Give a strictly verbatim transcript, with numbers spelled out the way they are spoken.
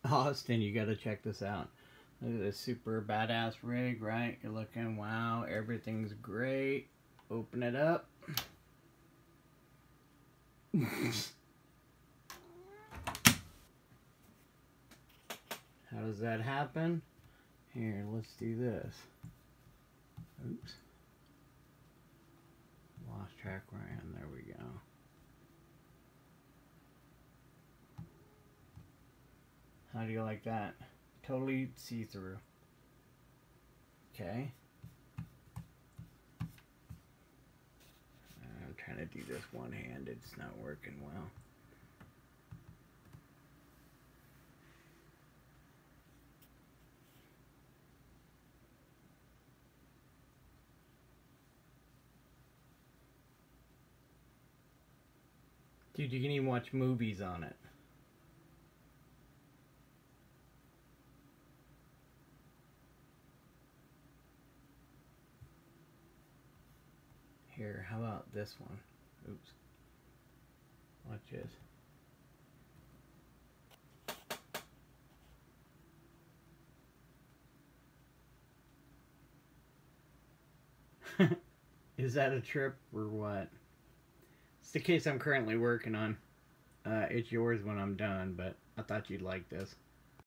Austin, you gotta check this out. Look at this super badass rig, right? You're looking, wow, everything's great. Open it up. How does that happen? Here, let's do this. Oops. Lost track where I am. There we go. How do you like that? Totally see-through. Okay. I'm trying to do this one-handed. It's not working well. Dude, you can even watch movies on it. Here, how about this one? Oops. Watch this. Is that a trip or what? It's the case I'm currently working on. Uh, it's yours when I'm done, but I thought you'd like this.